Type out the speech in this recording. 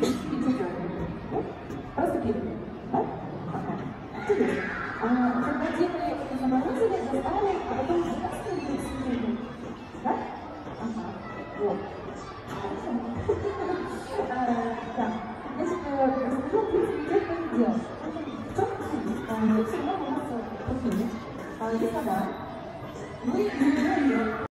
Просто пили. Да? Ага. Интересно. Когда делали это заморозили, достали, а потом вытаскивали и съели. Да? Ага. Вот. Так. Значит, расскажу, в принципе, как это делать. В чем суть? Всегда у нас в кофейне есть вода. Мы